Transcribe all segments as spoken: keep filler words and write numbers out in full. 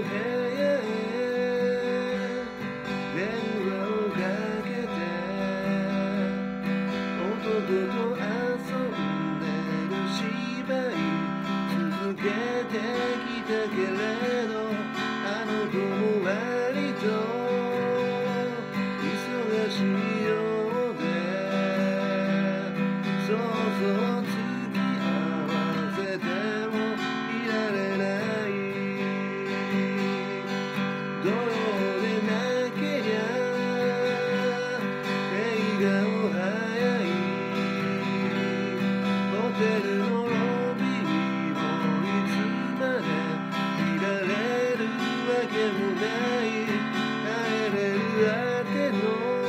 部屋へ電話をかけて男と遊んでる芝居続けてきたけれどあの子も割と忙しいようでそうそう付き合わせてもいられない土曜でなけりゃ映画も早いホテルのロビーをいつまでいられるわけもない帰れるあての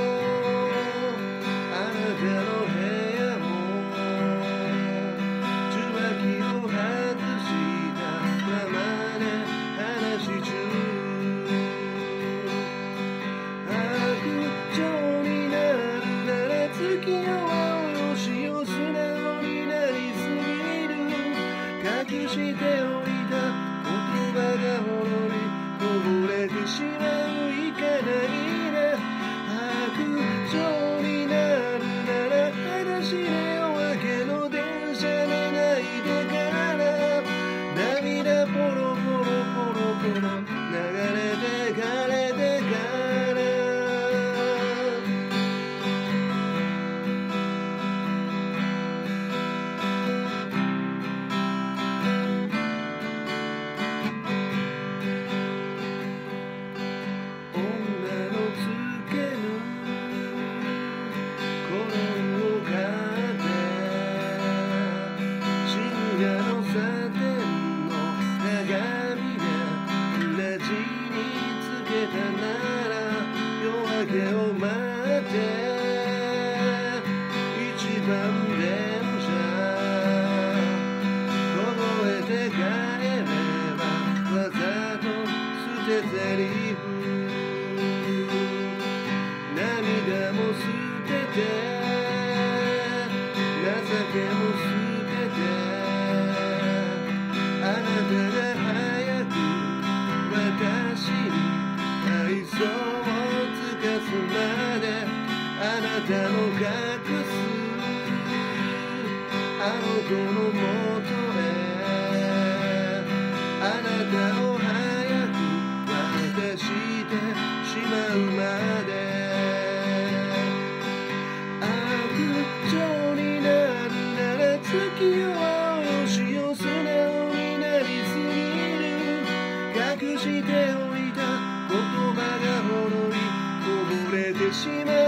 あなたの部屋も受話器を外したままで話し中白状になるなら付き合わうよしよ素直になりすぎる隠しておいた言葉がほろりこぼれてしまういかないな白状になるなら裸足で夜明けの電車で泣いてから涙ポロポロポロポロ流れてかれてから女のつけぬコロンを買って深夜のサテンの鏡で裏地につけたなら夜明けを待って一番電車凍えて帰ればわざと捨て台詞涙も捨てて情けも捨ててあなたが早く私に愛想を尽かすまであなたの隠すあの子のもとへあなたを早く渡してしまうまで白状になるなら付き合わうよしよ素直になりすぎる隠しておいた言葉がほろりこぼれてしまう